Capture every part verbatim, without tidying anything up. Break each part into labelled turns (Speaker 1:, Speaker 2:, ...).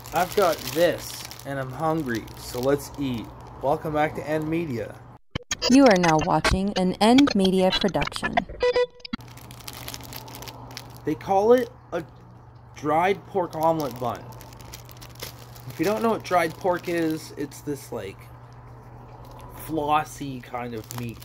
Speaker 1: I've got this, and I'm hungry, so let's eat. Welcome back to End Media.
Speaker 2: You are now watching an End Media production.
Speaker 1: They call it a dried pork omelet bun. If you don't know what dried pork is, it's this, like, flossy kind of meat.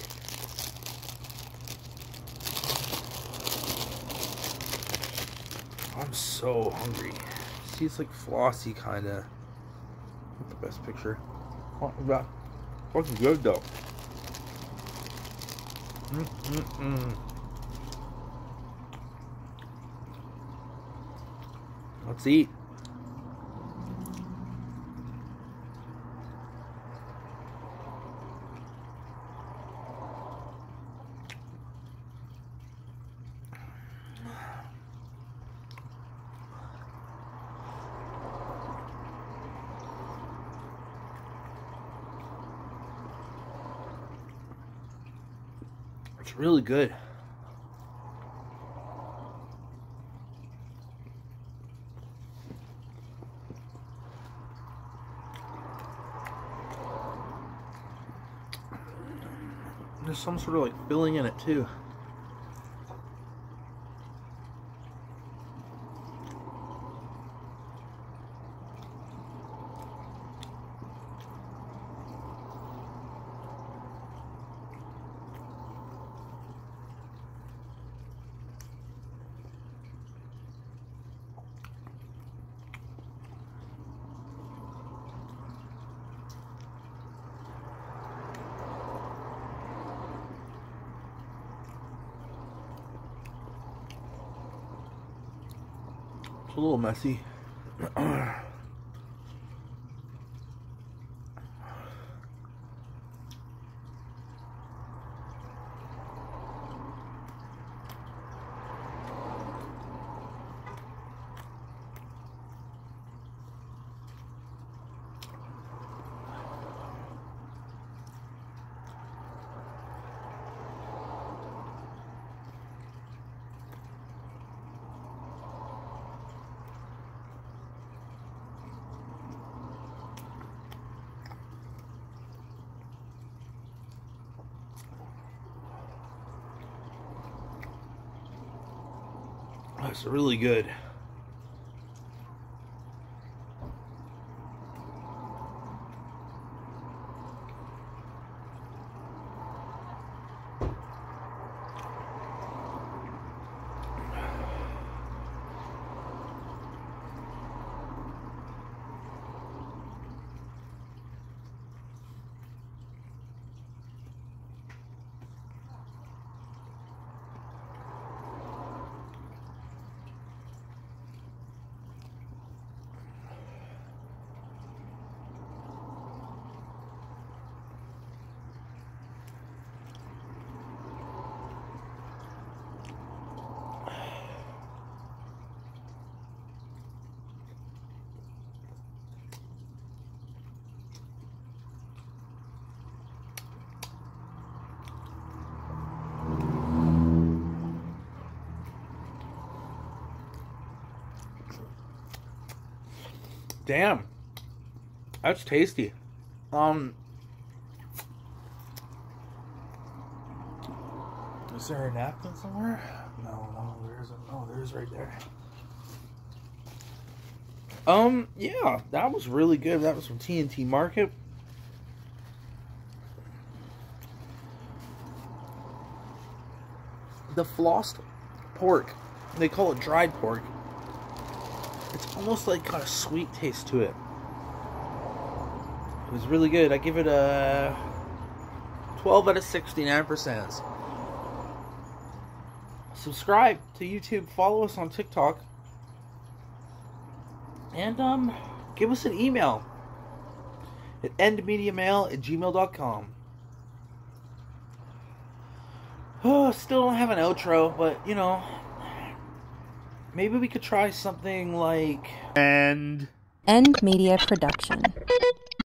Speaker 1: I'm so hungry. See, it's like flossy kind of. Not the best picture. Oh, God. Fucking good though. Mm mm mm. Let's eat. It's really good. There's some sort of like filling in it too. It's a little messy. That's really good. Damn, that's tasty. Um, is there a napkin somewhere? No, no, there isn't. Oh, there is right there. Um, yeah, that was really good. That was from T N T Market. The flossed pork, they call it dried pork. It's almost like got a sweet taste to it. It was really good. I give it a twelve out of sixty-nine percent. Subscribe to YouTube, follow us on TikTok, and um, give us an email at endmediamail at gmail dot com. Oh, still don't have an outro, but you know, maybe we could try something like...
Speaker 2: End End Media Production.